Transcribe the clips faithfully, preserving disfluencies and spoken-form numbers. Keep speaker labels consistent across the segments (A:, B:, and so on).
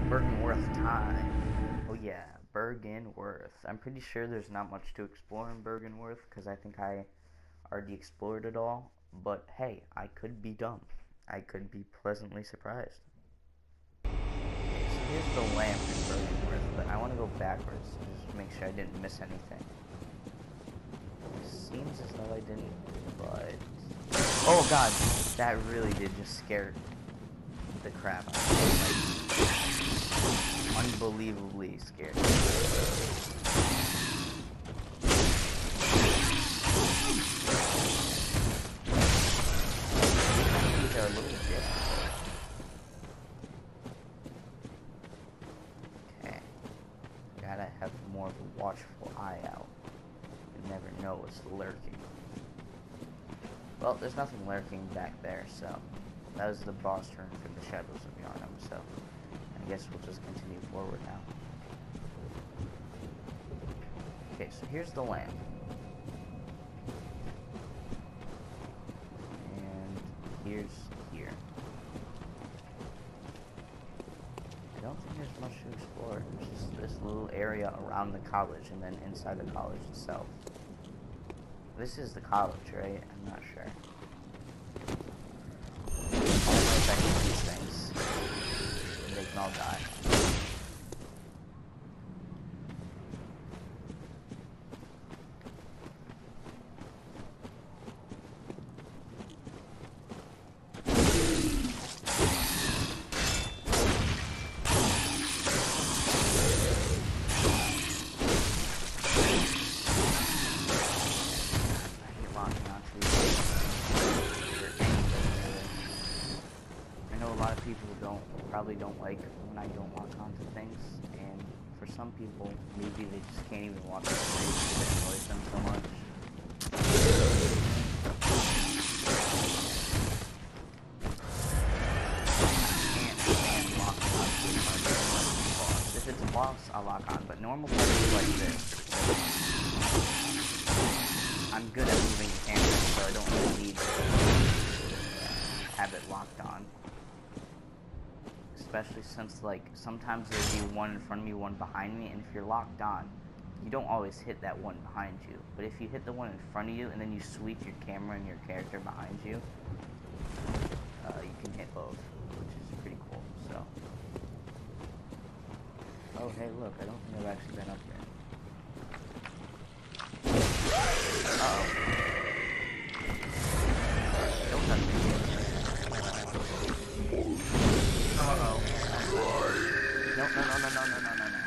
A: Bergenworth time. Oh yeah, Bergenworth. I'm pretty sure there's not much to explore in Bergenworth because I think I already explored it all. But hey, I could be dumb. I could be pleasantly surprised. Okay, so here's the lamp in Bergenworth, but I want to go backwards to just make sure I didn't miss anything. It seems as though I didn't, but... Oh god, that really did just scare the crap out of me. Like, unbelievably scared. These are a little different. Okay. Gotta have more of a watchful eye out. You never know what's lurking. Well, there's nothing lurking back there, so that was the boss turn for the Shadows of Yharnam, so I guess we'll just continue forward now. Okay, so here's the lamp. And here's here. I don't think there's much to explore. There's just this little area around the college and then inside the college itself. This is the college, right? I'm not sure. I don't know if I hate these things. They can all die. Probably don't like when I don't lock onto things, and for some people, maybe they just can't even walk on the street because it annoys them so much. I can't stand locking on to a boss. If it's a boss, I'll lock on, but normal parties like this, I'm good at moving the camera, so I don't really need to have it locked on. Especially since, like, sometimes there'll be one in front of me, one behind me, and if you're locked on, you don't always hit that one behind you. But if you hit the one in front of you, and then you switch your camera and your character behind you, uh, you can hit both, which is pretty cool, so. Oh, hey, look, I don't think I've actually been up here. Uh-oh. Don't touch me. Uh-oh. No, no, no, no, no, no, no, no, no.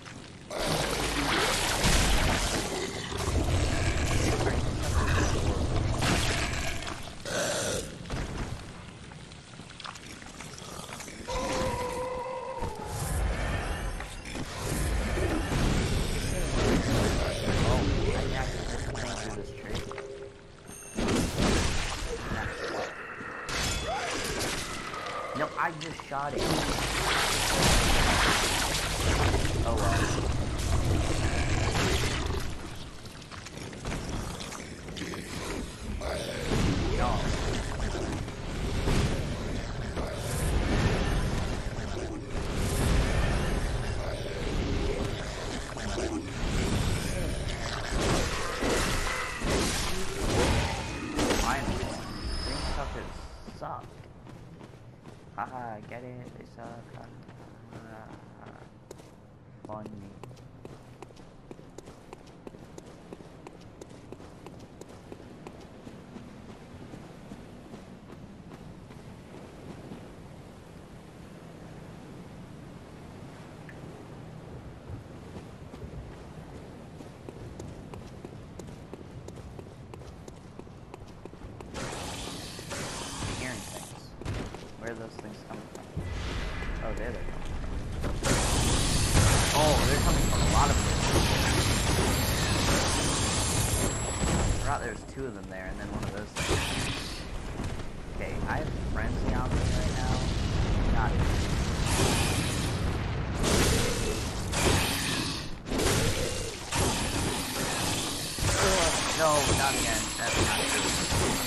A: Oh, I actually just went through this tree. No, I just shot it. Oh well. No. Finally. Things suckers suck. Haha, get it? They suck. Funny. Hearing things. Where are those things coming from? Oh, there they come from. Oh, they're coming from a lot of places. I forgot there's two of them there, and then one of those things. Okay, I have frenzy on me right now. Not no, not again. That's not true.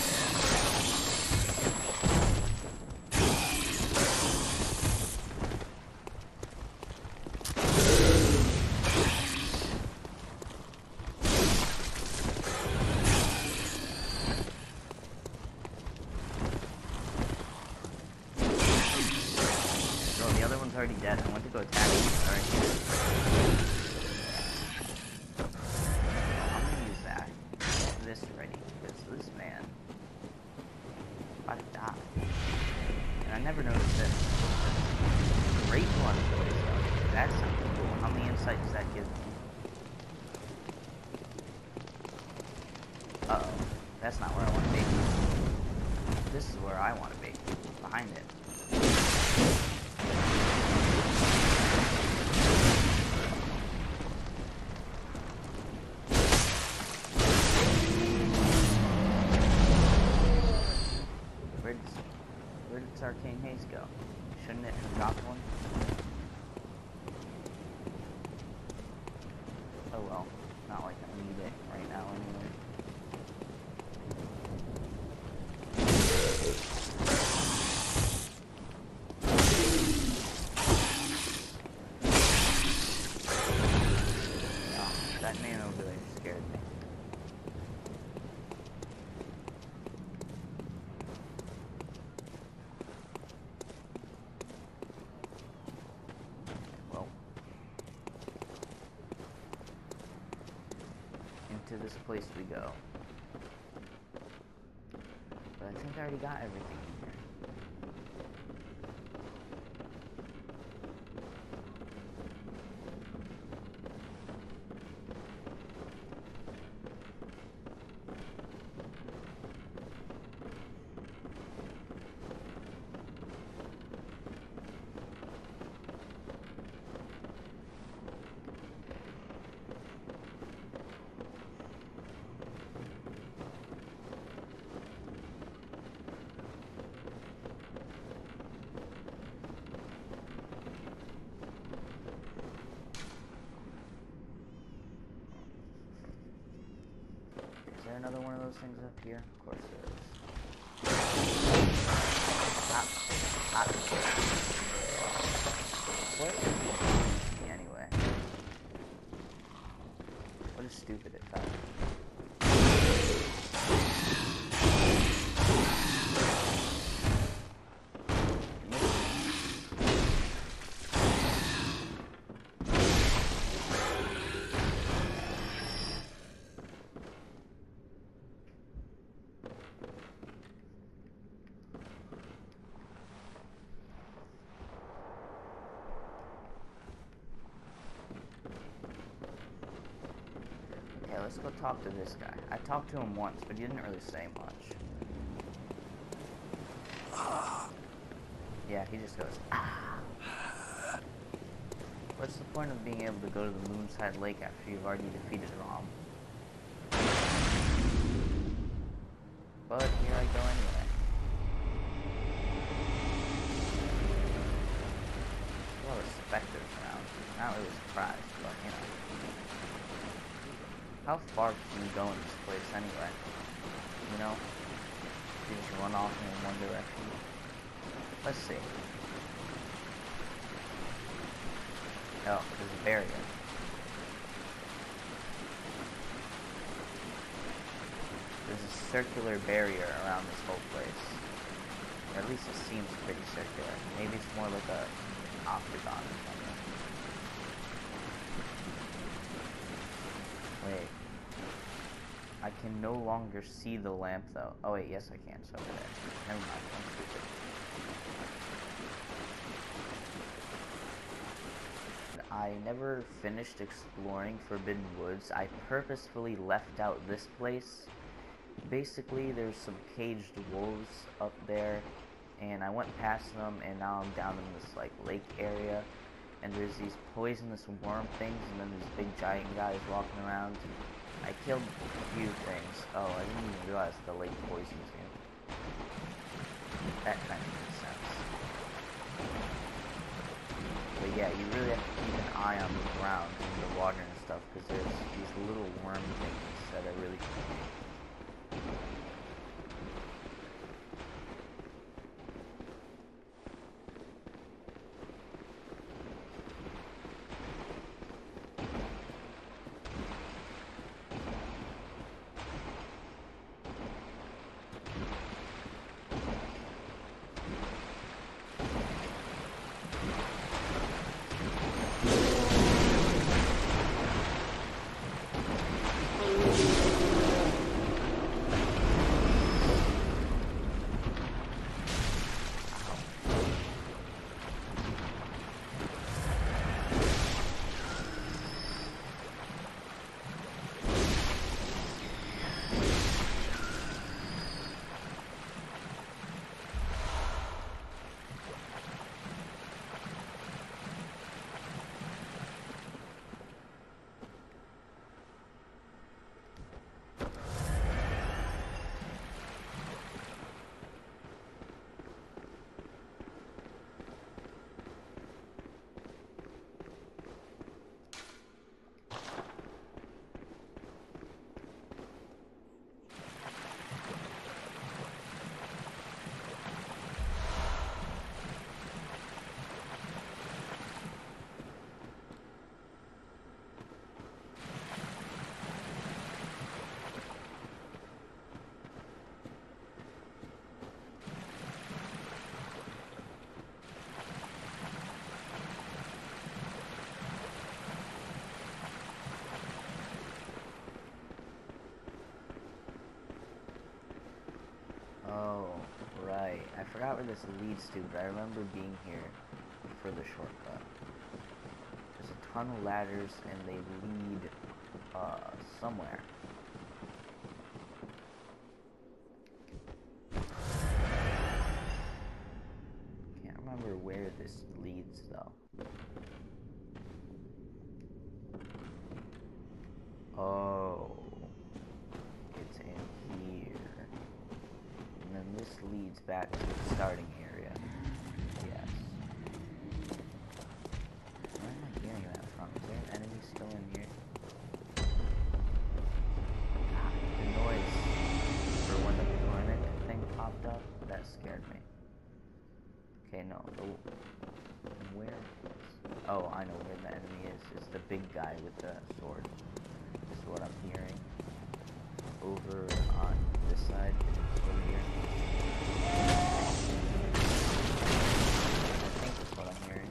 A: already dead. I went to go attack him. He's already dead. I'm gonna use that. Get this ready, because this man is about to die. And I never noticed this. Great one, boys, though. That sounds cool. How many insight does that give me? Uh-oh. That's not where I want to be. This is where I want to be. Behind it. Where did, where did Arcane Haze go? Shouldn't it have dropped one? Oh well. Not like I need it right now anyway. That man over there scared me. Well, into this place we go. But I think I already got everything in here. Is there another one of those things up here? Of course there is. Hot. Hot. What? Anyway. What is stupid it fell? Okay, let's go talk to this guy. I talked to him once, but he didn't really say much. Yeah, he just goes, ah. What's the point of being able to go to the Moonside Lake after you've already defeated Rom? But here I go anyway. A lot of specters around. Not really surprised, but you know. How far can you go in this place anyway? You know? You just run off in one direction. Let's see. Oh, there's a barrier. There's a circular barrier around this whole place. Or at least it seems pretty circular. Maybe it's more like a octagon or something. Wait. I can no longer see the lamp though. Oh wait, yes I can. It's over there. Never mind. I'm stupid. I never finished exploring Forbidden Woods. I purposefully left out this place. Basically, there's some caged wolves up there, and I went past them, and now I'm down in this like lake area, and there's these poisonous worm things, and then these big giant guys walking around. I killed a few things. Oh, I didn't even realize the lake poisons you. That kind of makes sense. But yeah, you really have to keep an eye on the ground and the water and stuff, because there's these little worm things that are really cool. forgot where this leads to, but I remember being here for the shortcut. There's a ton of ladders, and they lead uh, somewhere. Can't remember where this leads, though. Oh, it's in here. And then this leads back to the starting area. Yes. Where am I hearing that from? Is there an enemy still in here? God, the noise for when the clinic thing popped up, that scared me. Okay, no. The, where is... Oh, I know where the enemy is. It's the big guy with the sword. This is what I'm hearing. Over on this side, over here. I think that's what I'm hearing.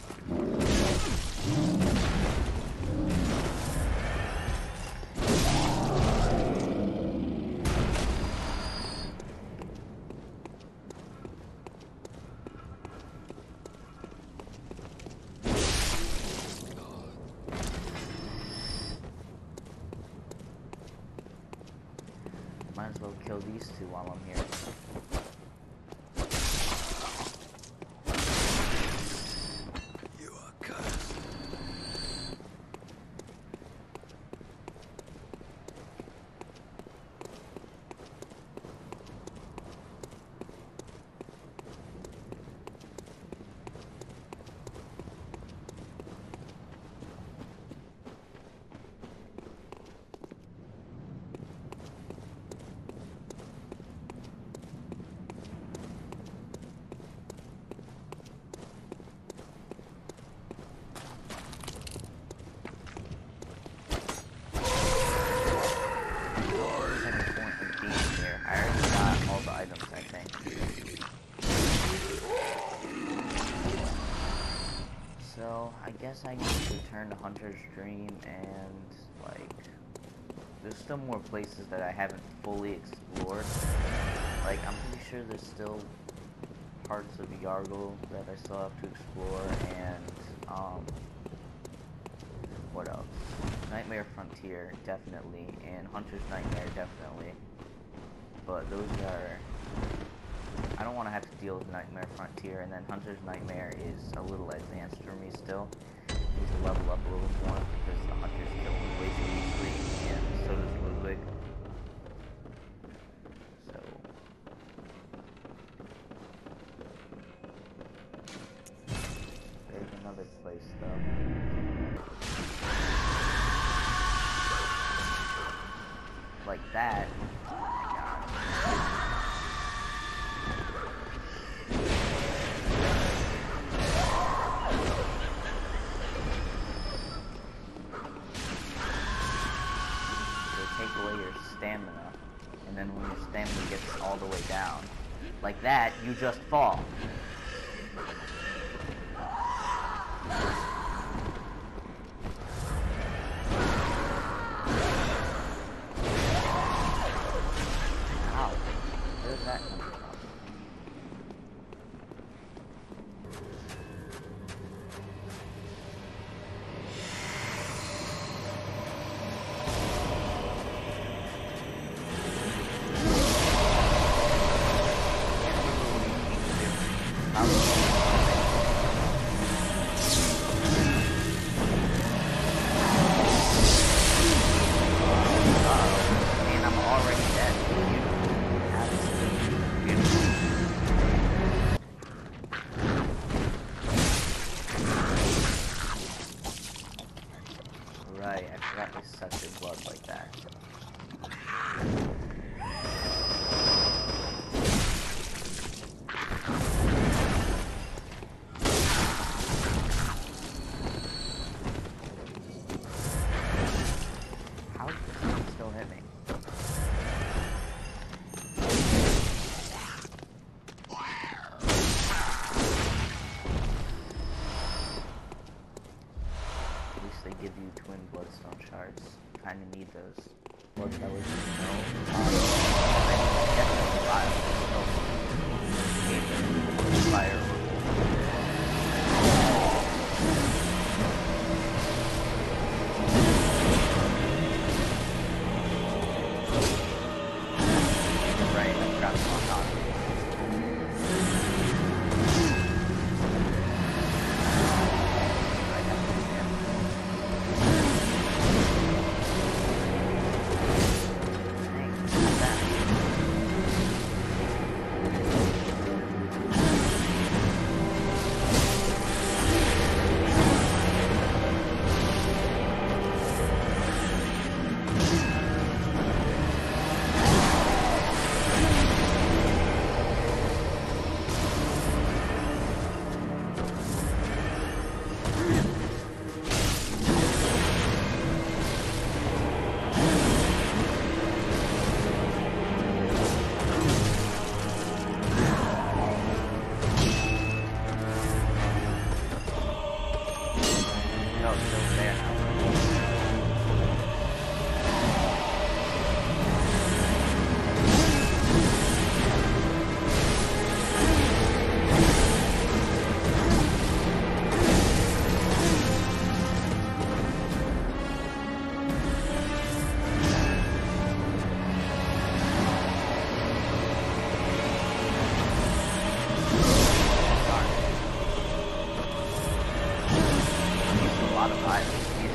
A: Might as well kill these two while I'm here.
B: You are cursed.
A: So, I guess I need to return to Hunter's Dream, and, like, there's still more places that I haven't fully explored. Like, I'm pretty sure there's still parts of Yargle that I still have to explore, and, um, what else? Nightmare Frontier, definitely, and Hunter's Nightmare, definitely. But those are... I don't want to have to deal with Nightmare Frontier, and then Hunter's Nightmare is a little advanced for me still. I need to level up a little more, because the Hunters kill me way too easily, and so does Ludwig. So... there's another place, though. Like that. Oh my god. Take away your stamina, and then when your stamina gets all the way down, like that, you just fall. Ow. Where's that coming from? Right, I forgot to suck your blood like that. How does this still hit me? They give you twin bloodstone shards. Kinda need those. Blood bellies, you know. Um, I definitely buy them. fire or right, I trapped him on top. Right after the end. Dang, look at that. No, it's still there now. A lot of items.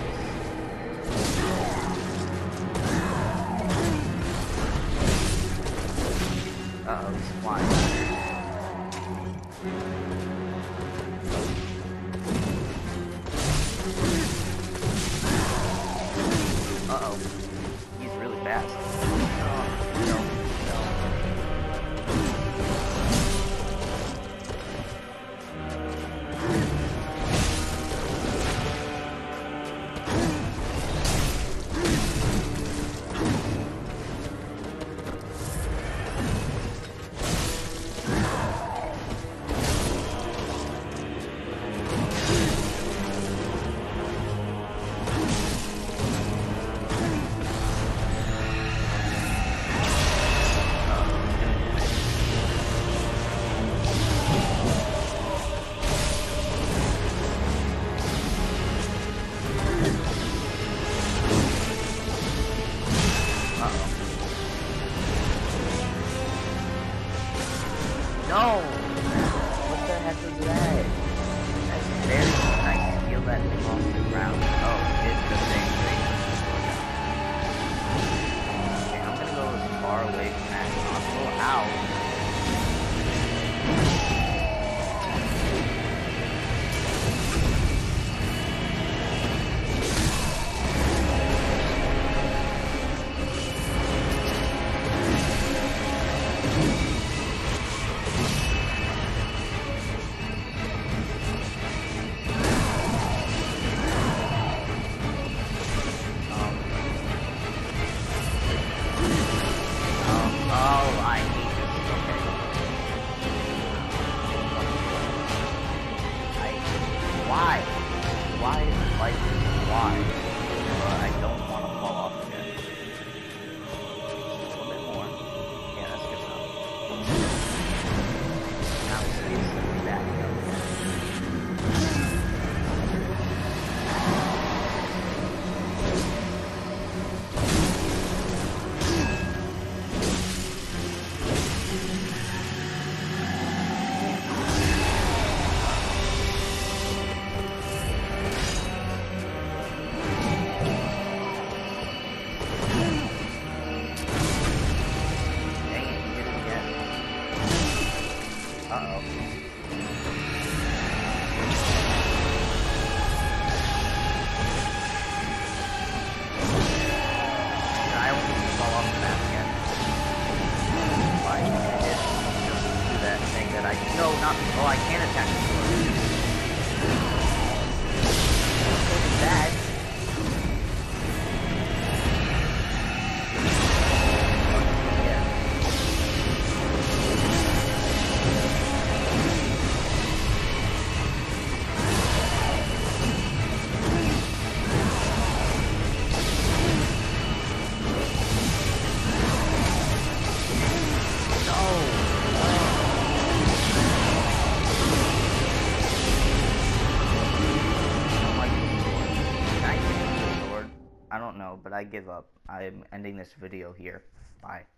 A: Uh oh, he's flying. Uh oh. He's really fast. Oh, no, No! What the heck was that? That's very nice to heal that thing off the ground. Oh, it's the same thing. Okay, I'm gonna go as far away from that as possible. Ow! Why? Why is it like this? Why? But I don't want to fall off again. A little bit more. Yeah, that's good enough. Now it's instantly back up. Uh-oh. I almost fall off the map again. Why did I hit? Just do that thing that I... No, not... Oh, I can't attack the sword. It's bad. I give up. I'm ending this video here. Bye.